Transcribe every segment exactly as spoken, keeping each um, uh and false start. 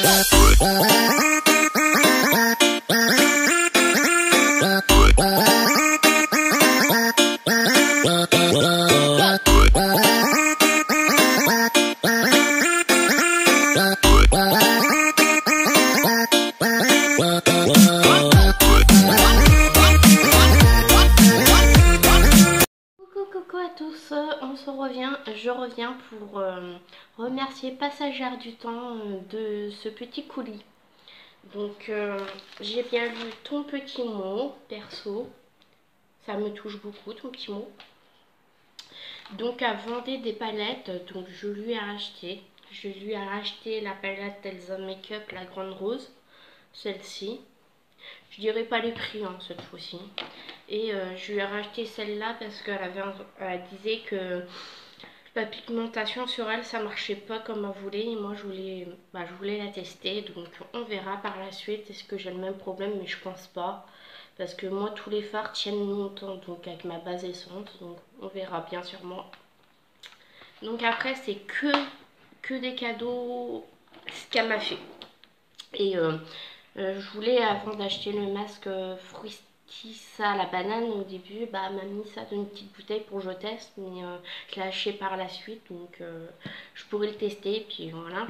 On se revient, je reviens pour euh, remercier Passagère du Temps euh, de ce petit colis. Donc euh, j'ai bien lu ton petit mot perso, ça me touche beaucoup ton petit mot. Donc elle vendait des palettes, donc je lui ai racheté. Je lui ai racheté la palette Elsa Makeup, la grande rose, celle-ci. Je dirais pas les prix hein, cette fois-ci. Et euh, je lui ai racheté celle-là parce qu'elle avait, elle disait que la pigmentation sur elle ça marchait pas comme elle voulait. Et moi je voulais, bah, je voulais la tester. Donc on verra par la suite est-ce que j'ai le même problème, mais je pense pas. Parce que moi tous les fards tiennent longtemps donc avec ma base essence. Donc on verra bien sûrement. Donc après c'est que, que des cadeaux ce qu'elle m'a fait. Et euh, euh, je voulais avant d'acheter le masque euh, Fruitissa à la banane au début, bah elle m'a mis ça dans une petite bouteille pour que je teste, mais euh, je l'ai acheté par la suite donc euh, je pourrais le tester, puis voilà.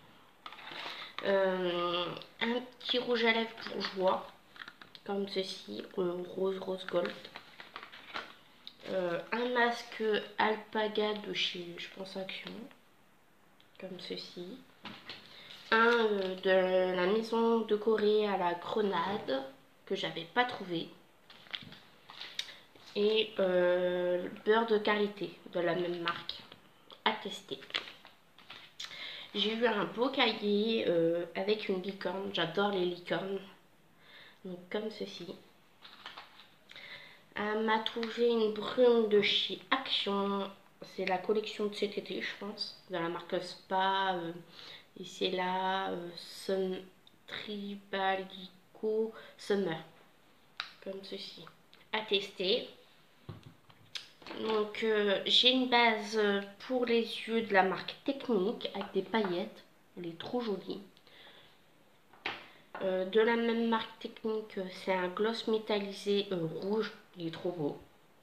Euh, un petit rouge à lèvres bourgeois, comme ceci, euh, rose rose gold. Euh, un masque alpaga de chez, je pense, Action, comme ceci. Un euh, de la maison de Corée à la grenade que j'avais pas trouvé, et euh, le beurre de karité de la même marque à tester. J'ai eu un beau cahier euh, avec une licorne, j'adore les licornes, donc comme ceci. Elle m'a trouvé une brume de chez Action, c'est la collection de cet été je pense, de la marque Spa, euh, et c'est la euh, Sun Tribalico Summer, comme ceci, à tester. Donc euh, j'ai une base pour les yeux de la marque Technique avec des paillettes, elle est trop jolie. Euh, de la même marque Technique, c'est un gloss métallisé euh, rouge, il est trop beau.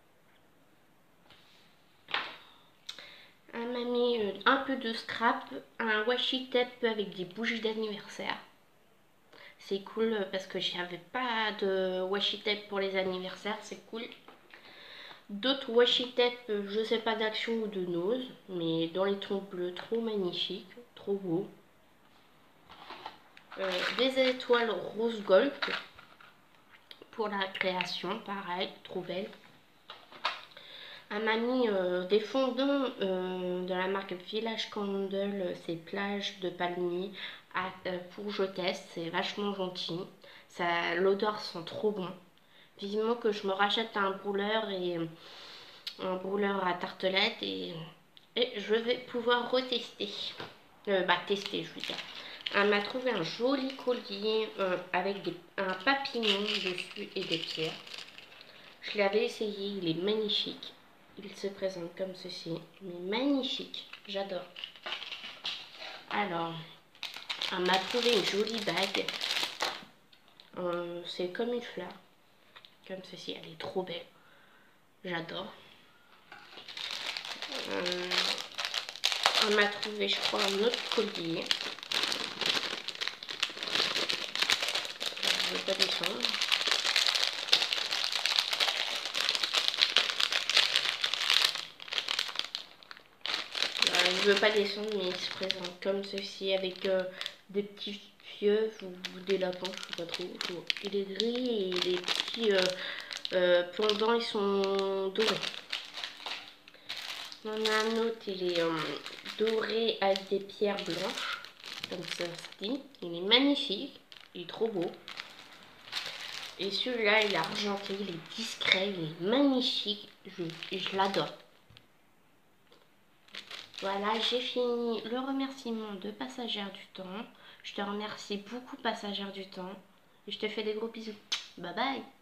Elle m'a mis euh, un peu de scrap, un washi tape avec des bougies d'anniversaire. C'est cool parce que j'avais pas de washi tape pour les anniversaires, c'est cool. D'autres washi tape, je sais pas d'Action ou de Nose, mais dans les tons bleus, trop magnifique, trop beau. Euh, des étoiles rose gold pour la création, pareil, trop belle. Elle m'a mis euh, des fondants euh, de la marque Village Candle, c'est plage de palmier à, euh, pour je teste, c'est vachement gentil. Ça, l'odeur sent trop bon. Vivement que je me rachète un brûleur et un brûleur à tartelette et, et je vais pouvoir retester. Euh, bah tester je veux dire. Elle m'a trouvé un joli collier euh, avec des, un papillon dessus et des pierres. Je l'avais essayé, il est magnifique. Il se présente comme ceci, mais magnifique, j'adore. Alors, elle m'a trouvé une jolie bague. Euh, c'est comme une fleur, comme ceci, elle est trop belle. J'adore. Euh, on m'a trouvé, je crois, un autre collier. Je ne vais pas descendre. Je ne veux pas descendre, mais il se présente comme ceci avec euh, des petits pieuvres ou des lapins, je sais pas trop. Il est gris et les petits euh, euh, pendants ils sont dorés. On a un autre, il est euh, doré avec des pierres blanches, comme ça se dit. Il est magnifique, il est trop beau. Et celui-là, il est argenté, il est discret, il est magnifique, je, je l'adore. Voilà, j'ai fini le remerciement de Passagère du Temps. Je te remercie beaucoup Passagère du Temps. Et je te fais des gros bisous. Bye bye.